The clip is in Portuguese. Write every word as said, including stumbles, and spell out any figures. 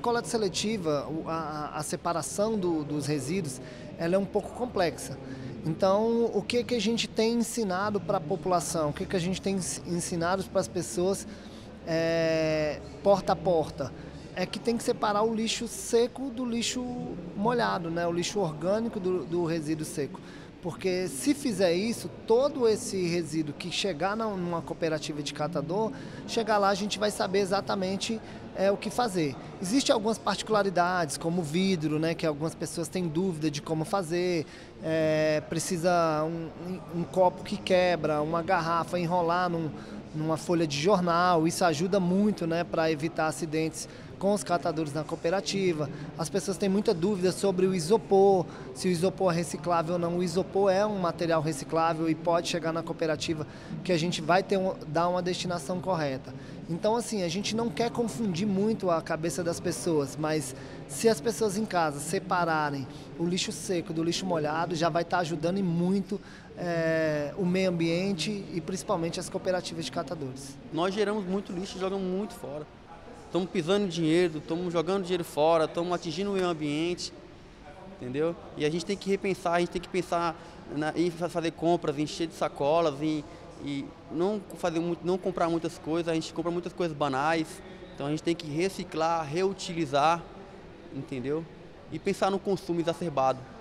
coleta seletiva, a, a separação do, dos resíduos, ela é um pouco complexa. Então, o que, que a gente tem ensinado para a população? O que, que a gente tem ensinado para as pessoas é, porta a porta? É que tem que separar o lixo seco do lixo molhado, né? O lixo orgânico do, do resíduo seco. Porque se fizer isso, todo esse resíduo que chegar numa cooperativa de catador, chegar lá a gente vai saber exatamente é, o que fazer. Existem algumas particularidades, como o vidro, né, que algumas pessoas têm dúvida de como fazer, é, precisa um, um, um copo que quebra, uma garrafa enrolar num, numa folha de jornal, isso ajuda muito, né, para evitar acidentes com os catadores na cooperativa. As pessoas têm muita dúvida sobre o isopor, se o isopor é reciclável ou não. O isopor é um material reciclável e pode chegar na cooperativa que a gente vai ter um, dar uma destinação correta. Então, assim, a gente não quer confundir muito a cabeça das pessoas, mas se as pessoas em casa separarem o lixo seco do lixo molhado, já vai estar ajudando e muito é, o meio ambiente e principalmente as cooperativas de catadores. Nós geramos muito lixo e jogamos muito fora. Estamos pisando em dinheiro, estamos jogando dinheiro fora, estamos atingindo o meio ambiente, entendeu? E a gente tem que repensar, a gente tem que pensar na, em fazer compras, em encher de sacolas, em, e não, fazer muito, não comprar muitas coisas, a gente compra muitas coisas banais, então a gente tem que reciclar, reutilizar, entendeu? E pensar no consumo exacerbado.